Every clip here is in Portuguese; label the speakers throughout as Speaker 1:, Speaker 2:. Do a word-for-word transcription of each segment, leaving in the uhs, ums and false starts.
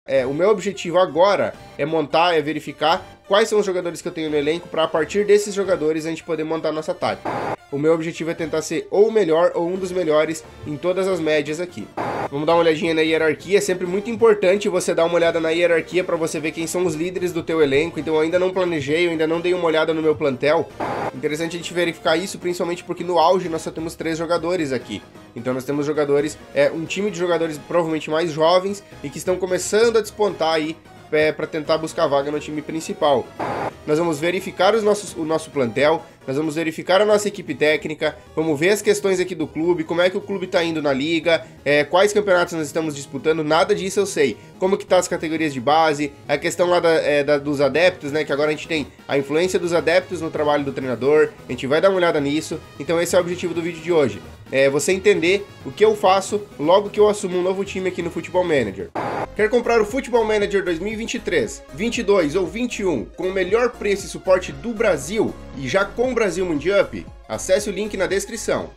Speaker 1: É, o meu objetivo agora é montar, é verificar quais são os jogadores que eu tenho no elenco para a partir desses jogadores a gente poder montar nossa tática. O meu objetivo é tentar ser ou o melhor ou um dos melhores em todas as médias aqui. Vamos dar uma olhadinha na hierarquia, é sempre muito importante você dar uma olhada na hierarquia para você ver quem são os líderes do teu elenco, então eu ainda não planejei, eu ainda não dei uma olhada no meu plantel. Interessante a gente verificar isso, principalmente porque no auge nós só temos três jogadores aqui. Então nós temos jogadores, é um time de jogadores provavelmente mais jovens e que estão começando a despontar aí é, para tentar buscar vaga no time principal. Nós vamos verificar os nossos, o nosso plantel, nós vamos verificar a nossa equipe técnica, vamos ver as questões aqui do clube, como é que o clube está indo na liga, é, quais campeonatos nós estamos disputando, nada disso eu sei. Como que tá as categorias de base, a questão lá da, é, da, dos adeptos, né, que agora a gente tem a influência dos adeptos no trabalho do treinador, a gente vai dar uma olhada nisso, então esse é o objetivo do vídeo de hoje. É você entender o que eu faço logo que eu assumo um novo time aqui no Football Manager. Quer comprar o Football Manager dois mil e vinte e três, vinte e dois ou vinte e um com o melhor preço e suporte do Brasil e já com o Brasil Mundiup? Acesse o link na descrição.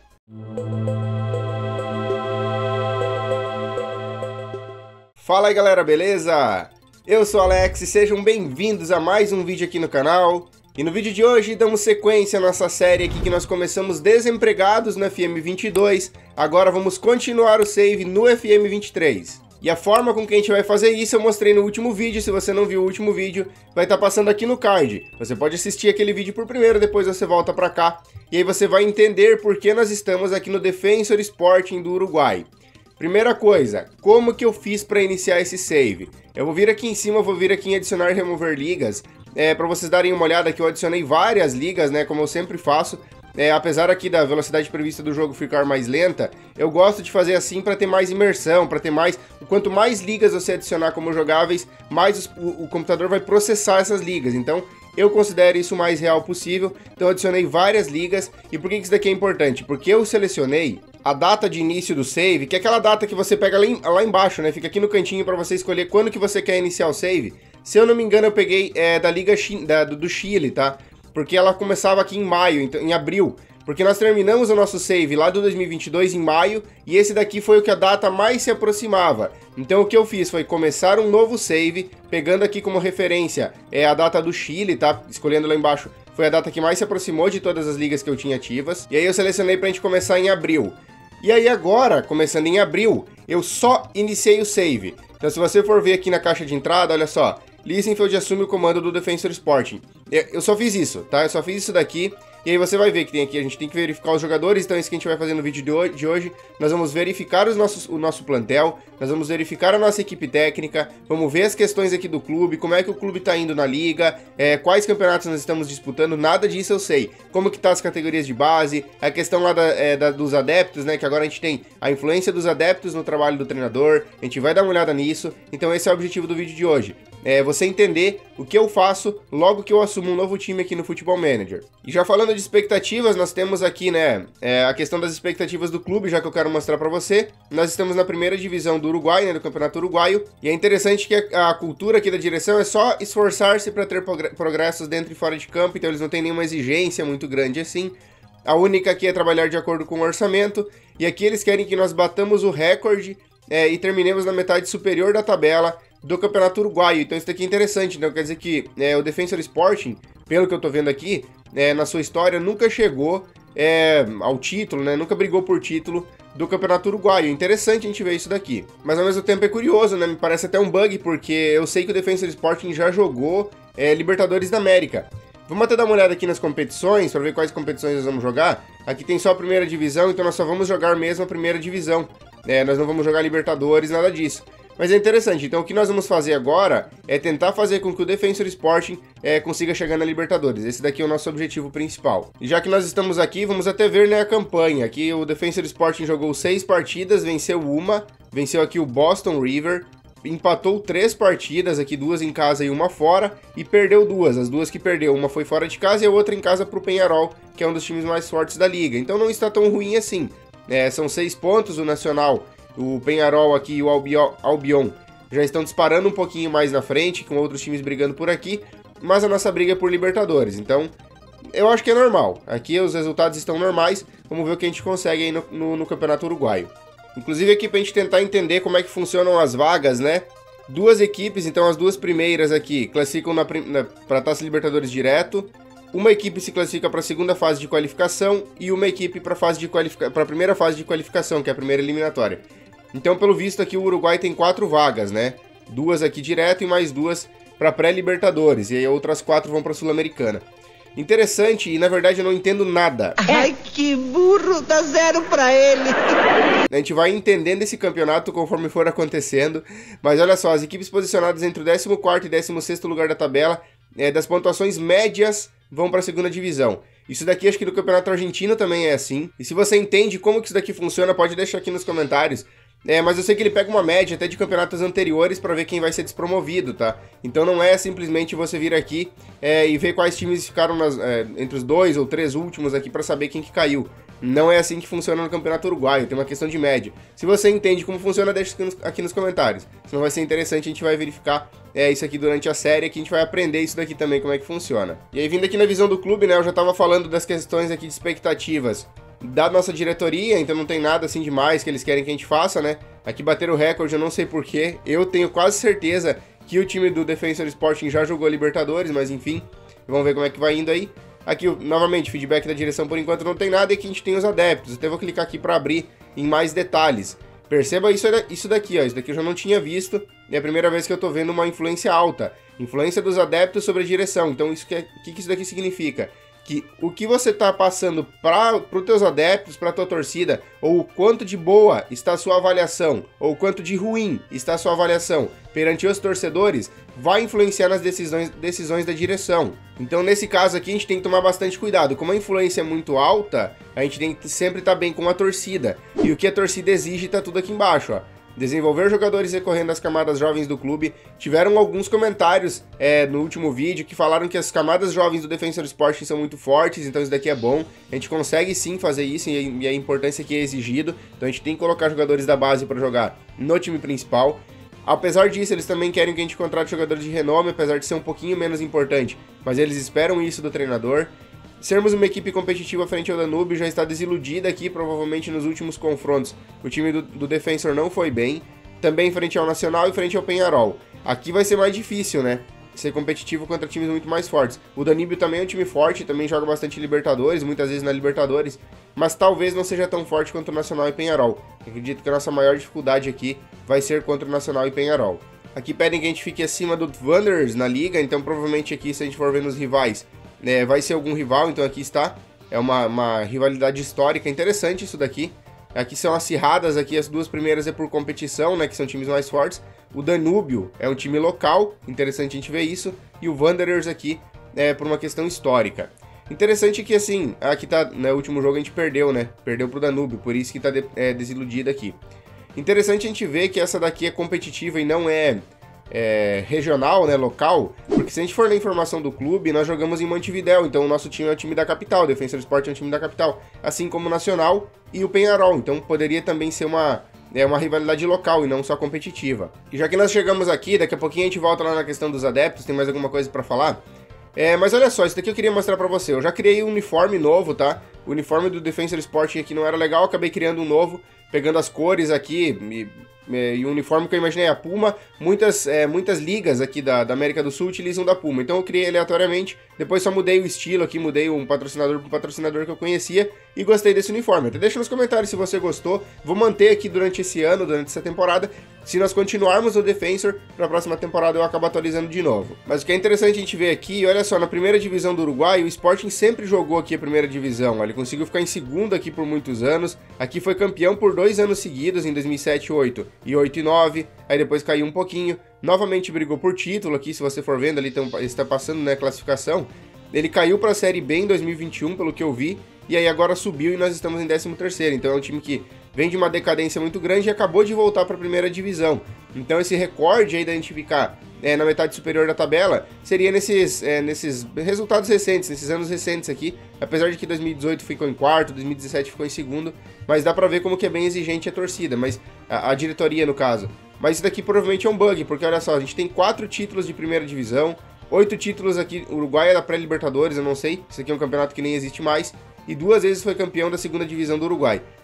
Speaker 1: Fala aí galera, beleza? Eu sou o Alex e sejam bem-vindos a mais um vídeo aqui no canal. E no vídeo de hoje damos sequência à nossa série aqui que nós começamos desempregados no F M vinte e dois, agora vamos continuar o save no F M vinte e três. E a forma com que a gente vai fazer isso eu mostrei no último vídeo, se você não viu o último vídeo, vai estar passando aqui no card. Você pode assistir aquele vídeo por primeiro, depois você volta para cá, e aí você vai entender por que nós estamos aqui no Defensor Sporting do Uruguai. Primeira coisa, como que eu fiz para iniciar esse save? Eu vou vir aqui em cima, vou vir aqui em adicionar e remover ligas, é, para vocês darem uma olhada que eu adicionei várias ligas, né, como eu sempre faço. É, apesar aqui da velocidade prevista do jogo ficar mais lenta, eu gosto de fazer assim para ter mais imersão, para ter mais... Quanto mais ligas você adicionar como jogáveis, mais os, o, o computador vai processar essas ligas. Então, eu considero isso o mais real possível. Então, eu adicionei várias ligas. E por que isso daqui é importante? Porque eu selecionei a data de início do save, que é aquela data que você pega lá, em, lá embaixo, né? Fica aqui no cantinho para você escolher quando que você quer iniciar o save. Se eu não me engano, eu peguei é, da Liga da, do Chile, tá? Porque ela começava aqui em maio, então, em abril, porque nós terminamos o nosso save lá do dois mil e vinte e dois em maio, e esse daqui foi o que a data mais se aproximava. Então o que eu fiz foi começar um novo save, pegando aqui como referência é a data do Chile, tá? Escolhendo lá embaixo, foi a data que mais se aproximou de todas as ligas que eu tinha ativas, e aí eu selecionei pra gente começar em abril. E aí agora, começando em abril, eu só iniciei o save. Então se você for ver aqui na caixa de entrada, olha só, Lisenfeld assume o comando do Defensor Sporting. Eu só fiz isso, tá? Eu só fiz isso daqui. E aí você vai ver que tem aqui, a gente tem que verificar os jogadores, então é isso que a gente vai fazer no vídeo de hoje. Nós vamos verificar os nossos, o nosso plantel, nós vamos verificar a nossa equipe técnica, vamos ver as questões aqui do clube, como é que o clube tá indo na liga, é, quais campeonatos nós estamos disputando, nada disso eu sei. Como que tá as categorias de base, a questão lá da, é, da, dos adeptos, né, que agora a gente tem a influência dos adeptos no trabalho do treinador, a gente vai dar uma olhada nisso, então esse é o objetivo do vídeo de hoje. É você entender o que eu faço logo que eu assumo um novo time aqui no Football Manager. E já falando de expectativas, nós temos aqui, né, é, a questão das expectativas do clube, já que eu quero mostrar pra você. Nós estamos na primeira divisão do Uruguai, né, do Campeonato Uruguaio, e é interessante que a, a cultura aqui da direção é só esforçar-se para ter progressos dentro e fora de campo, então eles não têm nenhuma exigência muito grande assim. A única aqui é trabalhar de acordo com o orçamento, e aqui eles querem que nós batamos o recorde é, e terminemos na metade superior da tabela do Campeonato Uruguaio. Então isso daqui é interessante, então quer dizer que é, o Defensor Sporting, pelo que eu tô vendo aqui, é, na sua história nunca chegou é, ao título, né, nunca brigou por título do Campeonato Uruguaio. Interessante a gente ver isso daqui, mas ao mesmo tempo é curioso, né, me parece até um bug, porque eu sei que o Defensor Sporting já jogou é, Libertadores da América. Vamos até dar uma olhada aqui nas competições, para ver quais competições nós vamos jogar. Aqui tem só a primeira divisão, então nós só vamos jogar mesmo a primeira divisão, é, nós não vamos jogar Libertadores, nada disso. Mas é interessante, então o que nós vamos fazer agora é tentar fazer com que o Defensor Sporting é, consiga chegar na Libertadores. Esse daqui é o nosso objetivo principal. E já que nós estamos aqui, vamos até ver, né, a campanha. Aqui o Defensor Sporting jogou seis partidas, venceu uma, venceu aqui o Boston River, empatou três partidas, aqui duas em casa e uma fora, e perdeu duas. As duas que perdeu, uma foi fora de casa e a outra em casa para o Peñarol, que é um dos times mais fortes da liga. Então não está tão ruim assim. É, são seis pontos, o Nacional, o Peñarol aqui e o Albion já estão disparando um pouquinho mais na frente, com outros times brigando por aqui, mas a nossa briga é por Libertadores, então eu acho que é normal. Aqui os resultados estão normais, vamos ver o que a gente consegue aí no, no, no Campeonato Uruguaio. Inclusive aqui pra gente tentar entender como é que funcionam as vagas, né? Duas equipes, então as duas primeiras aqui, classificam para a Taça Libertadores direto. Uma equipe se classifica para a segunda fase de qualificação e uma equipe para a primeira fase de qualificação, que é a primeira eliminatória. Então, pelo visto, aqui o Uruguai tem quatro vagas, né? Duas aqui direto e mais duas para pré-Libertadores. E aí outras quatro vão para a Sul-Americana. Interessante, e na verdade eu não entendo nada.
Speaker 2: Ai, que burro, dá zero pra ele.
Speaker 1: A gente vai entendendo esse campeonato conforme for acontecendo. Mas olha só, as equipes posicionadas entre o décimo quarto e décimo sexto lugar da tabela, é, das pontuações médias, vão para a segunda divisão. Isso daqui acho que no campeonato argentino também é assim. E se você entende como que isso daqui funciona, pode deixar aqui nos comentários. É, mas eu sei que ele pega uma média até de campeonatos anteriores para ver quem vai ser despromovido, tá? Então não é simplesmente você vir aqui é, e ver quais times ficaram nas, é, entre os dois ou três últimos aqui para saber quem que caiu. Não é assim que funciona no campeonato uruguaio, tem uma questão de média. Se você entende como funciona, deixa aqui nos, aqui nos comentários. Senão vai ser interessante, a gente vai verificar é, isso aqui durante a série, que a gente vai aprender isso daqui também, como é que funciona. E aí, vindo aqui na visão do clube, né, eu já tava falando das questões aqui de expectativas da nossa diretoria, então não tem nada assim demais que eles querem que a gente faça, né? Aqui bateram o recorde, eu não sei porquê. Eu tenho quase certeza que o time do Defensor Sporting já jogou Libertadores, mas enfim, vamos ver como é que vai indo aí. Aqui, novamente, feedback da direção por enquanto não tem nada, e aqui a gente tem os adeptos. Até vou clicar aqui para abrir em mais detalhes. Perceba isso, isso daqui, ó, isso daqui eu já não tinha visto, é a primeira vez que eu tô vendo uma influência alta. Influência dos adeptos sobre a direção. Então, isso que, é, que, que isso daqui significa? Que o que você está passando para os teus adeptos, para a tua torcida, ou o quanto de boa está a sua avaliação, ou o quanto de ruim está a sua avaliação perante os torcedores, vai influenciar nas decisões, decisões da direção. Então, nesse caso aqui, a gente tem que tomar bastante cuidado. Como a influência é muito alta, a gente tem que sempre estar bem com a torcida. E o que a torcida exige está tudo aqui embaixo, ó. Desenvolver jogadores recorrendo às camadas jovens do clube. Tiveram alguns comentários é, no último vídeo que falaram que as camadas jovens do Defensor Sporting são muito fortes, então isso daqui é bom. A gente consegue sim fazer isso e a importância que é exigido. Então a gente tem que colocar jogadores da base para jogar no time principal. Apesar disso, eles também querem que a gente contrate jogadores de renome, apesar de ser um pouquinho menos importante. Mas eles esperam isso do treinador. Sermos uma equipe competitiva frente ao Danúbio já está desiludida aqui, provavelmente nos últimos confrontos. O time do, do Defensor não foi bem, também frente ao Nacional e frente ao Peñarol. Aqui vai ser mais difícil, né? Ser competitivo contra times muito mais fortes. O Danúbio também é um time forte, também joga bastante Libertadores, muitas vezes na Libertadores, mas talvez não seja tão forte quanto o Nacional e Peñarol. Acredito que a nossa maior dificuldade aqui vai ser contra o Nacional e Peñarol. Aqui pedem que a gente fique acima do Wanderers na liga, então provavelmente aqui, se a gente for ver nos rivais, É, vai ser algum rival, então aqui está, é uma, uma rivalidade histórica, interessante isso daqui. Aqui são acirradas, aqui as duas primeiras é por competição, né, que são times mais fortes. O Danúbio é um time local, interessante a gente ver isso, e o Wanderers aqui é por uma questão histórica. Interessante que assim, aqui tá, no último jogo a gente perdeu, né, perdeu pro Danúbio, por isso que tá de, é, desiludida aqui. Interessante a gente ver que essa daqui é competitiva e não é... É, regional, né, local, porque se a gente for na informação do clube, nós jogamos em Montevidéu, então o nosso time é o time da capital, o Defensor Sporting é o time da capital, assim como o Nacional e o Peñarol, então poderia também ser uma, é, uma rivalidade local e não só competitiva. E já que nós chegamos aqui, daqui a pouquinho a gente volta lá na questão dos adeptos, tem mais alguma coisa pra falar? É, mas olha só, isso daqui eu queria mostrar pra você, eu já criei um uniforme novo, tá? O uniforme do Defensor Sporting aqui não era legal, acabei criando um novo, pegando as cores aqui e... e o uniforme que eu imaginei, a Puma, muitas, é, muitas ligas aqui da, da América do Sul utilizam da Puma, então eu criei aleatoriamente, depois só mudei o estilo aqui, mudei um patrocinador para um patrocinador que eu conhecia e gostei desse uniforme. Até deixa nos comentários se você gostou, vou manter aqui durante esse ano, durante essa temporada, se nós continuarmos no Defensor, para a próxima temporada eu acabo atualizando de novo. Mas o que é interessante a gente ver aqui, olha só, na primeira divisão do Uruguai, o Sporting sempre jogou aqui a primeira divisão, ele conseguiu ficar em segundo aqui por muitos anos, aqui foi campeão por dois anos seguidos, em dois mil e sete e oito e oito e nove, aí depois caiu um pouquinho, novamente brigou por título aqui, se você for vendo ali, está passando, né, classificação, ele caiu para a Série B em dois mil e vinte e um, pelo que eu vi, e aí agora subiu e nós estamos em décimo terceiro, então é um time que vem de uma decadência muito grande e acabou de voltar para a primeira divisão, então esse recorde aí da gente ficar é, na metade superior da tabela seria nesses, é, nesses resultados recentes, nesses anos recentes aqui, apesar de que dois mil e dezoito ficou em quarto, dois mil e dezessete ficou em segundo, mas dá pra ver como que é bem exigente a torcida, mas a, a diretoria no caso. Mas isso daqui provavelmente é um bug, porque olha só, a gente tem quatro títulos de primeira divisão, oito títulos aqui, Uruguai é da pré-Libertadores, eu não sei, isso aqui é um campeonato que nem existe mais, e duas vezes foi campeão da segunda divisão do Uruguai.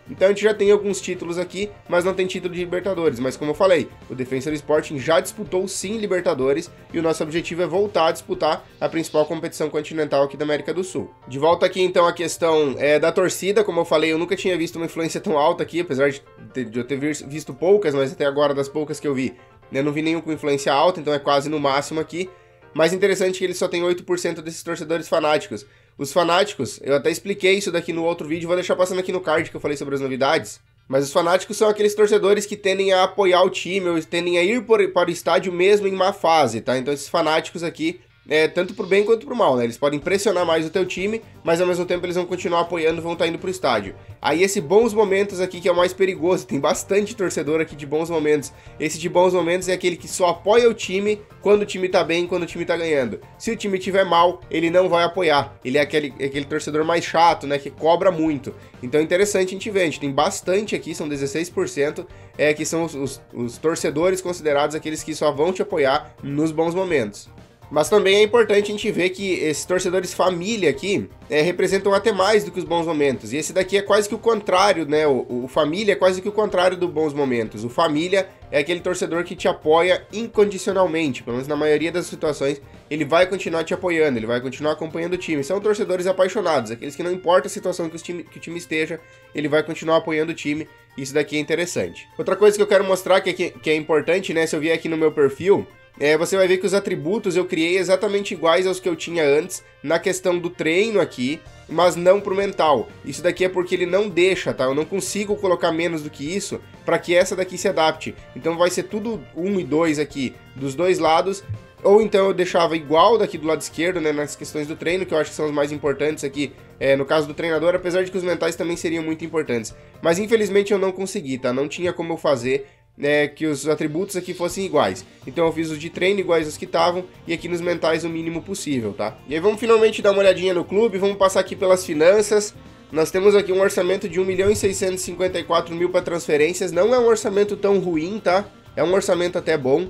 Speaker 1: Então a gente já tem alguns títulos aqui, mas não tem título de Libertadores. Mas como eu falei, o Defensor Sporting já disputou sim Libertadores e o nosso objetivo é voltar a disputar a principal competição continental aqui da América do Sul. De volta aqui então a questão é, da torcida. Como eu falei, eu nunca tinha visto uma influência tão alta aqui, apesar de, ter, de eu ter visto poucas, mas até agora das poucas que eu vi, eu não vi nenhum com influência alta, então é quase no máximo aqui. Mais interessante é que ele só tem oito por cento desses torcedores fanáticos. Os fanáticos, eu até expliquei isso daqui no outro vídeo, vou deixar passando aqui no card que eu falei sobre as novidades. Mas os fanáticos são aqueles torcedores que tendem a apoiar o time, ou tendem a ir por, para o estádio mesmo em má fase, tá? Então esses fanáticos aqui, é, tanto pro bem quanto pro mal, né? Eles podem pressionar mais o teu time, mas ao mesmo tempo eles vão continuar apoiando, vão estar indo pro estádio. Aí esse bons momentos aqui que é o mais perigoso, tem bastante torcedor aqui de bons momentos. Esse de bons momentos é aquele que só apoia o time quando o time tá bem, quando o time tá ganhando. Se o time tiver mal, ele não vai apoiar. Ele é aquele, aquele torcedor mais chato, né? Que cobra muito. Então é interessante a gente ver, a gente tem bastante aqui, são dezesseis por cento, é, que são os, os, os torcedores considerados aqueles que só vão te apoiar nos bons momentos. Mas também é importante a gente ver que esses torcedores família aqui é, representam até mais do que os bons momentos. E esse daqui é quase que o contrário, né? O, o família é quase que o contrário dos bons momentos. O família é aquele torcedor que te apoia incondicionalmente. Pelo menos na maioria das situações, ele vai continuar te apoiando, ele vai continuar acompanhando o time. São torcedores apaixonados, aqueles que não importa a situação que o time, que o time esteja, ele vai continuar apoiando o time. Isso daqui é interessante. Outra coisa que eu quero mostrar que é, que é importante, né? Se eu vier aqui no meu perfil... É, você vai ver que os atributos eu criei exatamente iguais aos que eu tinha antes na questão do treino aqui, mas não pro mental. Isso daqui é porque ele não deixa, tá? Eu não consigo colocar menos do que isso para que essa daqui se adapte. Então vai ser tudo um e dois aqui dos dois lados, ou então eu deixava igual daqui do lado esquerdo, né, nas questões do treino, que eu acho que são os mais importantes aqui, é, no caso do treinador, apesar de que os mentais também seriam muito importantes. Mas infelizmente eu não consegui, tá? Não tinha como eu fazer... É, que os atributos aqui fossem iguais. Então eu fiz os de treino iguais aos que estavam e aqui nos mentais o mínimo possível, tá? E aí vamos finalmente dar uma olhadinha no clube, vamos passar aqui pelas finanças. Nós temos aqui um orçamento de um milhão e seiscentos e cinquenta e quatro mil para transferências, não é um orçamento tão ruim, tá? É um orçamento até bom.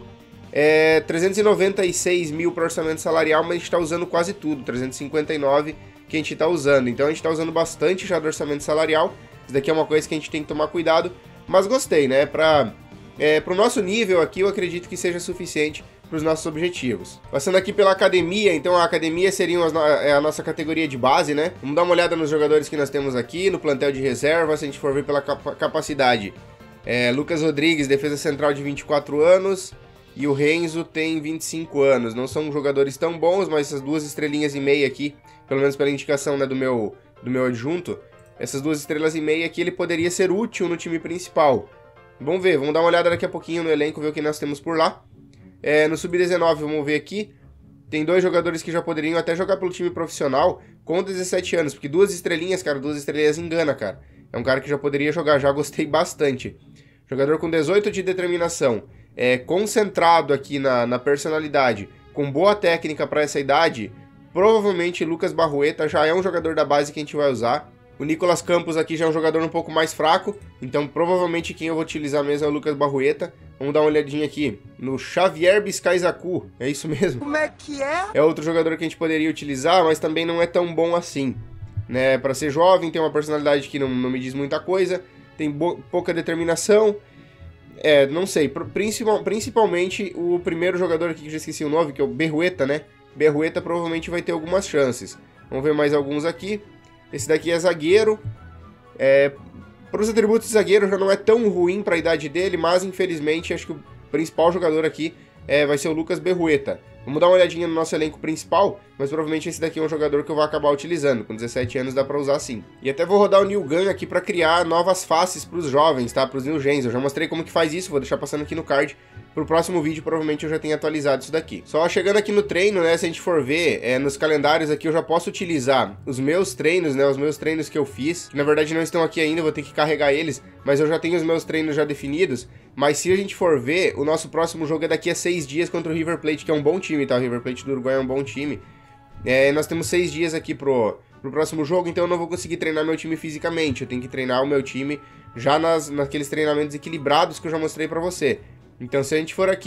Speaker 1: É trezentos e noventa e seis mil para orçamento salarial, mas a gente está usando quase tudo, trezentos e cinquenta e nove que a gente está usando. Então a gente está usando bastante já do orçamento salarial. Isso daqui é uma coisa que a gente tem que tomar cuidado, mas gostei, né? Para... É, para o nosso nível aqui, eu acredito que seja suficiente para os nossos objetivos. Passando aqui pela academia, então a academia seria as no é a nossa categoria de base, né? Vamos dar uma olhada nos jogadores que nós temos aqui, no plantel de reserva, se a gente for ver pela cap capacidade. É, Lucas Rodrigues, defesa central de vinte e quatro anos, e o Renzo tem vinte e cinco anos. Não são jogadores tão bons, mas essas duas estrelinhas e meia aqui, pelo menos pela indicação, né, do meu, do meu adjunto, essas duas estrelas e meia aqui, ele poderia ser útil no time principal. Vamos ver, vamos dar uma olhada daqui a pouquinho no elenco, ver o que nós temos por lá. É, no sub dezenove, vamos ver aqui. Tem dois jogadores que já poderiam até jogar pelo time profissional com dezessete anos, porque duas estrelinhas, cara, duas estrelinhas engana, cara. É um cara que já poderia jogar, já gostei bastante. Jogador com dezoito de determinação, é, concentrado aqui na, na personalidade, com boa técnica para essa idade, provavelmente Lucas Barrueta já é um jogador da base que a gente vai usar. O Nicolas Campos aqui já é um jogador um pouco mais fraco, então provavelmente quem eu vou utilizar mesmo é o Lucas Barrueta. Vamos dar uma olhadinha aqui no Xavier Biscayzacu, é isso mesmo?
Speaker 2: Como é que é?
Speaker 1: É outro jogador que a gente poderia utilizar, mas também não é tão bom assim, né? Para ser jovem, tem uma personalidade que não, não me diz muita coisa, tem pouca determinação, é, não sei, principal, principalmente o primeiro jogador aqui que eu já esqueci o nome, que é o Berrueta, né? Berrueta provavelmente vai ter algumas chances. Vamos ver mais alguns aqui. Esse daqui é zagueiro, é, para os atributos de zagueiro já não é tão ruim para a idade dele, mas infelizmente acho que o principal jogador aqui é, vai ser o Lucas Berrueta. Vamos dar uma olhadinha no nosso elenco principal, mas provavelmente esse daqui é um jogador que eu vou acabar utilizando, com dezessete anos dá para usar sim. E até vou rodar o New Gun aqui para criar novas faces para os jovens, tá? Para os New Gens, eu já mostrei como que faz isso, vou deixar passando aqui no card. Pro próximo vídeo, provavelmente eu já tenho atualizado isso daqui. Só chegando aqui no treino, né, se a gente for ver, é, nos calendários aqui eu já posso utilizar os meus treinos, né, os meus treinos que eu fiz, que na verdade não estão aqui ainda, vou ter que carregar eles, mas eu já tenho os meus treinos já definidos. Mas se a gente for ver, o nosso próximo jogo é daqui a seis dias contra o River Plate, que é um bom time, tá? O River Plate do Uruguai é um bom time. É, nós temos seis dias aqui pro, pro próximo jogo, então eu não vou conseguir treinar meu time fisicamente, eu tenho que treinar o meu time já nas, naqueles treinamentos equilibrados que eu já mostrei pra você. Então se a gente for aqui,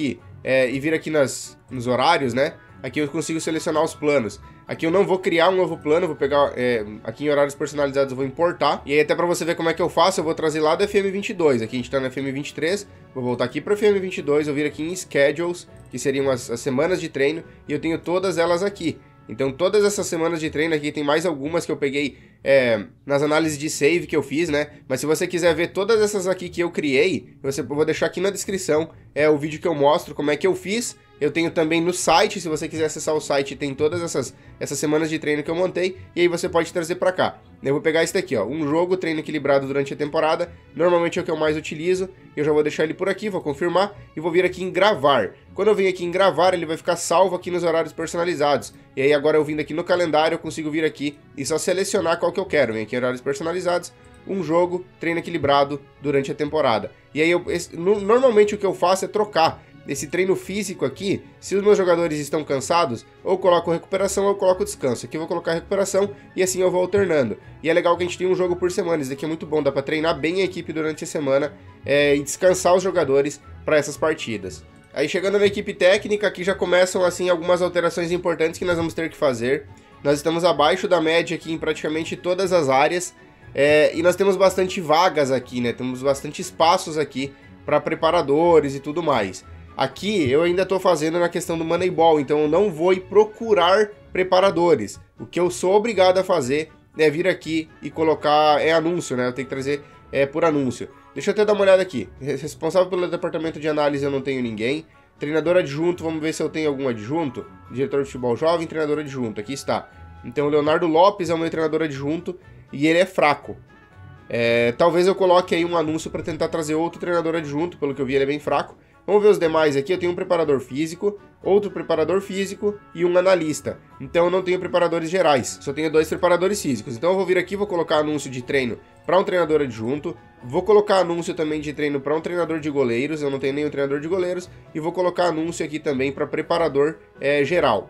Speaker 1: é, e vir aqui nas, nos horários, né? Aqui eu consigo selecionar os planos. Aqui eu não vou criar um novo plano, vou pegar, é, aqui em horários personalizados eu vou importar. E aí até pra você ver como é que eu faço, eu vou trazer lá do F M vinte e dois. Aqui a gente tá no F M vinte e três, vou voltar aqui pro F M vinte e dois, eu vir aqui em Schedules, que seriam as, as semanas de treino, e eu tenho todas elas aqui. Então todas essas semanas de treino aqui, tem mais algumas que eu peguei é, nas análises de save que eu fiz, né? Mas se você quiser ver todas essas aqui que eu criei, você, eu vou deixar aqui na descrição é, o vídeo que eu mostro como é que eu fiz. Eu tenho também no site, se você quiser acessar o site, tem todas essas, essas semanas de treino que eu montei, e aí você pode trazer pra cá. Eu vou pegar esse daqui, ó, um jogo, treino equilibrado durante a temporada, normalmente é o que eu mais utilizo, eu já vou deixar ele por aqui, vou confirmar, e vou vir aqui em gravar. Quando eu venho aqui em gravar, ele vai ficar salvo aqui nos horários personalizados, e aí agora eu vindo aqui no calendário, eu consigo vir aqui e só selecionar qual que eu quero. Vem aqui em horários personalizados, um jogo, treino equilibrado durante a temporada. E aí, eu, esse, no, normalmente o que eu faço é trocar esse treino físico aqui. Se os meus jogadores estão cansados, ou eu coloco recuperação ou eu coloco descanso. Aqui eu vou colocar recuperação e assim eu vou alternando. E é legal que a gente tem um jogo por semana, isso daqui é muito bom, dá pra treinar bem a equipe durante a semana é, e descansar os jogadores para essas partidas. Aí chegando na equipe técnica, aqui já começam assim algumas alterações importantes que nós vamos ter que fazer. Nós estamos abaixo da média aqui em praticamente todas as áreas, é, e nós temos bastante vagas aqui, né? Temos bastante espaços aqui para preparadores e tudo mais. Aqui eu ainda estou fazendo na questão do Moneyball, então eu não vou ir procurar preparadores. O que eu sou obrigado a fazer é vir aqui e colocar, é anúncio, né? Eu tenho que trazer é, por anúncio. Deixa eu até dar uma olhada aqui. Responsável pelo departamento de análise eu não tenho ninguém. Treinador adjunto, vamos ver se eu tenho algum adjunto. Diretor de futebol jovem, treinador adjunto, aqui está. Então o Leonardo Lopes é o meu treinador adjunto e ele é fraco. É, talvez eu coloque aí um anúncio para tentar trazer outro treinador adjunto, pelo que eu vi ele é bem fraco. Vamos ver os demais aqui, eu tenho um preparador físico, outro preparador físico e um analista. Então eu não tenho preparadores gerais, só tenho dois preparadores físicos. Então eu vou vir aqui, vou colocar anúncio de treino para um treinador adjunto, vou colocar anúncio também de treino para um treinador de goleiros, eu não tenho nenhum treinador de goleiros, e vou colocar anúncio aqui também para preparador é, geral.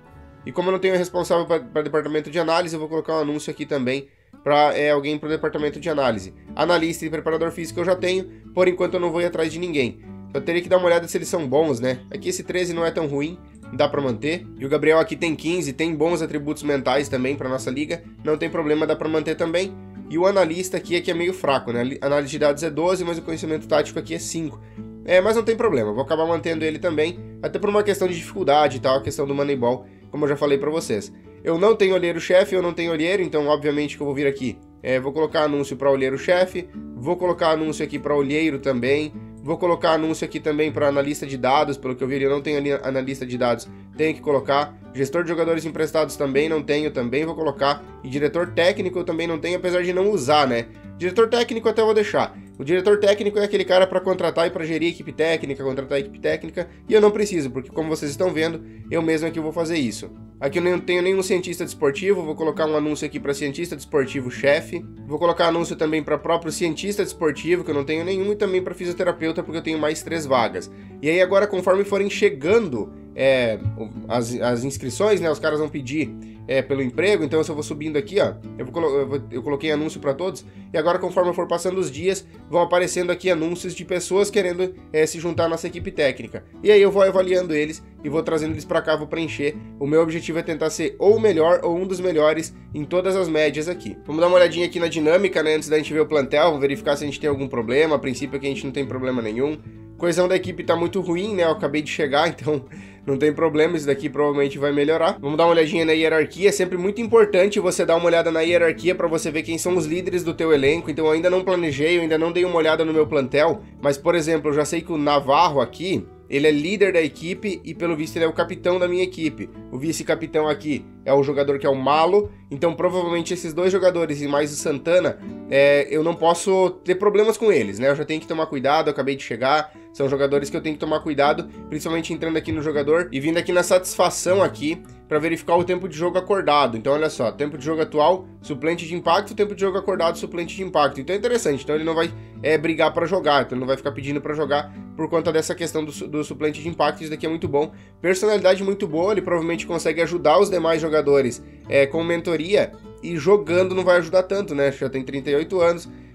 Speaker 1: E como eu não tenho responsável para departamento de análise, eu vou colocar um anúncio aqui também para é, alguém para o departamento de análise. Analista e preparador físico eu já tenho, por enquanto eu não vou ir atrás de ninguém. Eu teria que dar uma olhada se eles são bons, né? Aqui esse treze não é tão ruim, dá pra manter. E o Gabriel aqui tem quinze, tem bons atributos mentais também pra nossa liga. Não tem problema, dá pra manter também. E o analista aqui é que é meio fraco, né? A análise de dados é doze, mas o conhecimento tático aqui é cinco. É, mas não tem problema, vou acabar mantendo ele também. Até por uma questão de dificuldade e tal, a questão do Moneyball, como eu já falei pra vocês. Eu não tenho olheiro-chefe, eu não tenho olheiro, então obviamente que eu vou vir aqui. É, vou colocar anúncio pra olheiro-chefe, vou colocar anúncio aqui pra olheiro também. Vou colocar anúncio aqui também para analista de dados, pelo que eu vi, eu não tenho ali analista de dados, tenho que colocar. Gestor de jogadores emprestados também não tenho, também vou colocar. E diretor técnico eu também não tenho, apesar de não usar, né? Diretor técnico até vou deixar. O diretor técnico é aquele cara para contratar e para gerir a equipe técnica, contratar a equipe técnica, e eu não preciso, porque como vocês estão vendo, eu mesmo aqui vou fazer isso. Aqui eu não tenho nenhum cientista desportivo, vou colocar um anúncio aqui para cientista desportivo chefe. Vou colocar anúncio também para próprio cientista desportivo, que eu não tenho nenhum, e também para fisioterapeuta, porque eu tenho mais três vagas. E aí agora, conforme forem chegando é, as, as inscrições, né, os caras vão pedir é, pelo emprego, então se eu vou subindo aqui, ó, eu, vou colo eu, vou, eu coloquei anúncio para todos, e agora conforme eu for passando os dias, vão aparecendo aqui anúncios de pessoas querendo é, se juntar à nossa equipe técnica. E aí eu vou avaliando eles e vou trazendo eles para cá, vou preencher. O meu objetivo é tentar ser ou o melhor ou um dos melhores em todas as médias aqui. Vamos dar uma olhadinha aqui na dinâmica, né, antes da gente ver o plantel, vamos verificar se a gente tem algum problema. A princípio aqui a gente não tem problema nenhum. Coesão da equipe tá muito ruim, né, eu acabei de chegar, então não tem problema, isso daqui provavelmente vai melhorar. Vamos dar uma olhadinha na hierarquia, é sempre muito importante você dar uma olhada na hierarquia para você ver quem são os líderes do teu elenco. Então eu ainda não planejei, eu ainda não dei uma olhada no meu plantel, mas por exemplo, eu já sei que o Navarro aqui, ele é líder da equipe e pelo visto ele é o capitão da minha equipe. O vice-capitão aqui é o jogador que é o Malo, então provavelmente esses dois jogadores e mais o Santana, é, eu não posso ter problemas com eles, né? Eu já tenho que tomar cuidado, eu acabei de chegar, são jogadores que eu tenho que tomar cuidado, principalmente entrando aqui no jogador e vindo aqui na satisfação aqui para verificar o tempo de jogo acordado. Então olha só, tempo de jogo atual, suplente de impacto, tempo de jogo acordado, suplente de impacto. Então é interessante, então ele não vai é, brigar para jogar, então ele não vai ficar pedindo para jogar por conta dessa questão do, do suplente de impacto. Isso daqui é muito bom, personalidade muito boa, ele provavelmente consegue ajudar os demais jogadores é, com mentoria, e jogando não vai ajudar tanto, né? Já tem trinta e oito anos,